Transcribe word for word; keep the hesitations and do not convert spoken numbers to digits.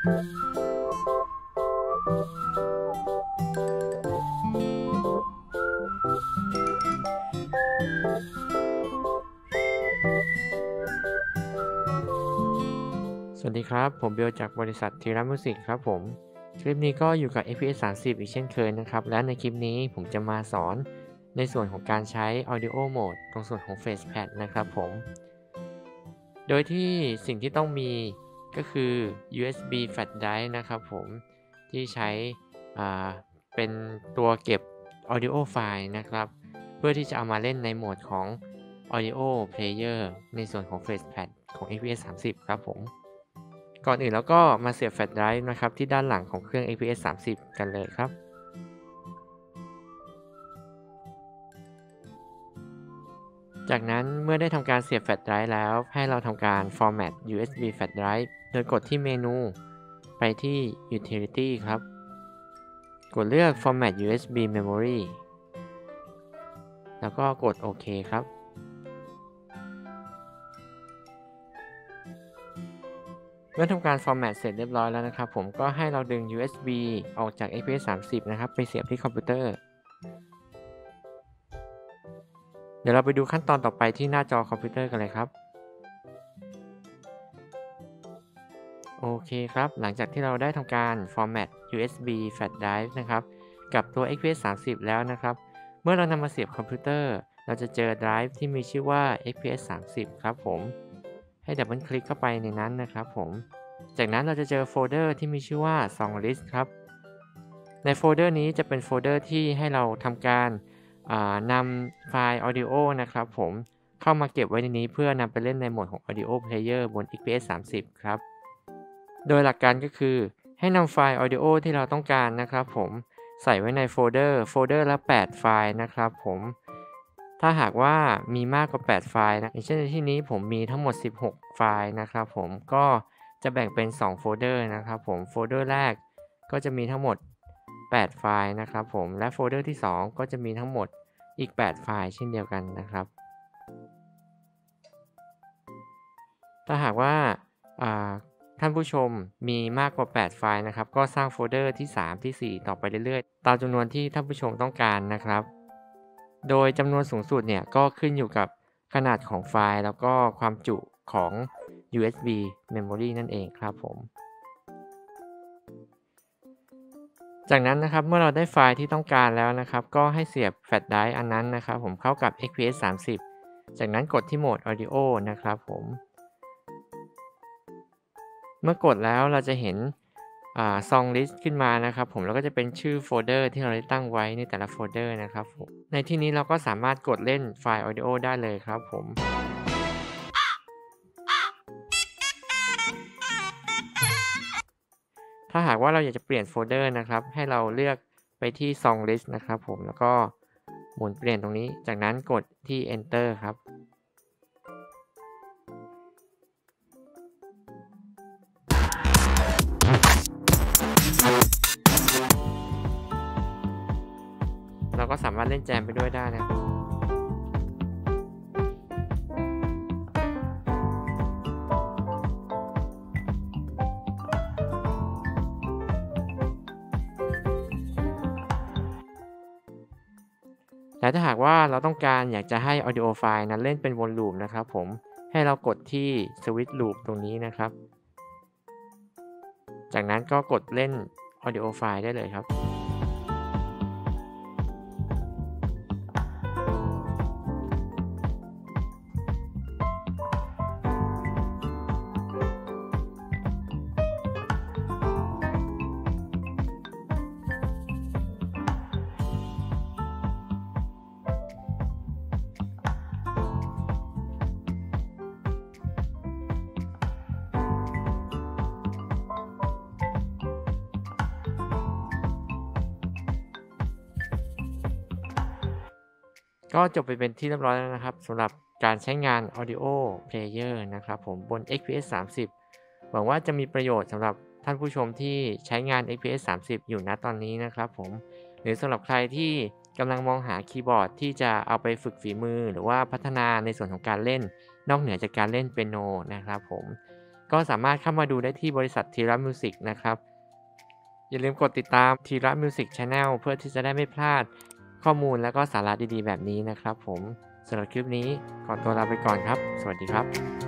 สวัสดีครับผมเบลจากบริษัทธีระมิวสิกครับผมคลิปนี้ก็อยู่กับ เอฟ พี เอส สามสิบอีกเช่นเคยนะครับและในคลิปนี้ผมจะมาสอนในส่วนของการใช้ Audio Mode ตรงส่วนของ Facepad นะครับผมโดยที่สิ่งที่ต้องมีก็คือ ยู เอส บี Flash Drive นะครับผมที่ใช้เป็นตัวเก็บ Audio File นะครับเพื่อที่จะเอามาเล่นในโหมดของ Audio Player ในส่วนของ Facepad ของ เอฟ พี เอส สามสิบครับผมก่อนอื่นแล้วก็มาเสียบแฟลชไดรฟ์นะครับที่ด้านหลังของเครื่อง เอฟ พี เอส สามสิบ กันเลยครับจากนั้นเมื่อได้ทำการเสียบแฟลชไดรฟ์แล้วให้เราทำการ format ยู เอส บี flash drive โดยกดที่เมนูไปที่ utility ครับกดเลือก format ยู เอส บี memory แล้วก็กดโอเคครับเมื่อทำการ format เสร็จเรียบร้อยแล้วนะครับผมก็ให้เราดึง ยู เอส บี ออกจาก เอฟ พี เอส สามสิบ นะครับไปเสียบที่คอมพิวเตอร์เดี๋ยวเราไปดูขั้นตอนต่อไปที่หน้าจอคอมพิวเตอร์กันเลยครับโอเคครับหลังจากที่เราได้ทำการ format ยู เอส บี flash drive นะครับกับตัว เอฟ พี เอส สามสิบ แล้วนะครับเมื่อเรานำมาเสียบคอมพิวเตอร์เราจะเจอ drive ที่มีชื่อว่า เอฟ พี เอส สามสิบ ครับผมให้ดับเบิลคลิกเข้าไปในนั้นนะครับผมจากนั้นเราจะเจอโฟลเดอร์ที่มีชื่อว่า Song List ครับในโฟลเดอร์นี้จะเป็นโฟลเดอร์ที่ให้เราทำการนำไฟล์ Audio นะครับผมเข้ามาเก็บไว้ในนี้เพื่อนำไปเล่นในโหมดของ Audio Player บน เอฟ พี เอส สามสิบ ครับโดยหลักการก็คือให้นำไฟล์ Audio ที่เราต้องการนะครับผมใส่ไว้ในโฟลเดอร์โฟลเดอร์ละแปดไฟล์นะครับผมถ้าหากว่ามีมากกว่าแปดไฟล์นะอย่างเช่นในที่นี้ผมมีทั้งหมดสิบหกไฟล์นะครับผมก็จะแบ่งเป็นสองโฟลเดอร์นะครับผมโฟลเดอร์แรกก็จะมีทั้งหมดแปดไฟล์นะครับผมและโฟลเดอร์ที่สองก็จะมีทั้งหมดอีกแปดไฟล์เช่นเดียวกันนะครับถ้าหากว่าท่านผู้ชมมีมากกว่าแปดไฟล์นะครับก็สร้างโฟลเดอร์ที่สามที่สี่ต่อไปเรื่อยๆตามจำนวนที่ท่านผู้ชมต้องการนะครับโดยจำนวนสูงสุดเนี่ยก็ขึ้นอยู่กับขนาดของไฟล์แล้วก็ความจุของ ยู เอส บี memory นั่นเองครับผมจากนั้นนะครับเมื่อเราได้ไฟล์ที่ต้องการแล้วนะครับก็ให้เสียบแฟลชไดรฟ์อันนั้นนะครับผมเข้ากับ เอฟ พี เอส สามสิบ จากนั้นกดที่โหมด Audio นะครับผมเมื่อกดแล้วเราจะเห็นอ่า Song List ขึ้นมานะครับผมแล้วก็จะเป็นชื่อโฟลเดอร์ที่เราได้ตั้งไว้ในแต่ละโฟลเดอร์นะครับผมในที่นี้เราก็สามารถกดเล่นไฟล์ Audio ได้เลยครับผมถ้าหากว่าเราอยากจะเปลี่ยนโฟลเดอร์นะครับให้เราเลือกไปที่ Song List นะครับผมแล้วก็หมุนเปลี่ยนตรงนี้จากนั้นกดที่ Enter ครับเราก็สามารถเล่นแจมไปด้วยได้นะและถ้าหากว่าเราต้องการอยากจะให้ Audio File นั้นเล่นเป็นวนลูปนะครับผมให้เรากดที่ Switch Loop ตรงนี้นะครับจากนั้นก็กดเล่น Audio File ได้เลยครับก็จบไปเป็นที่เรียบร้อยแล้วนะครับสำหรับการใช้งาน Audio Player นะครับผมบน เอ็กซ์ พี เอส สามสิบ หวังว่าจะมีประโยชน์สำหรับท่านผู้ชมที่ใช้งาน เอ็กซ์ พี เอส สามสิบ อยู่ณตอนนี้นะครับผมหรือสำหรับใครที่กำลังมองหาคีย์บอร์ดที่จะเอาไปฝึกฝีมือหรือว่าพัฒนาในส่วนของการเล่นนอกเหนือจากการเล่นเปียโนนะครับผมก็สามารถเข้ามาดูได้ที่บริษัท Tira Music นะครับ อย่าลืมกดติดตาม Tira Music Channel เพื่อที่จะได้ไม่พลาดข้อมูลและก็สาระดีๆ แบบนี้นะครับผม สำหรับคลิปนี้ขอตัวลาไปก่อนครับ สวัสดีครับ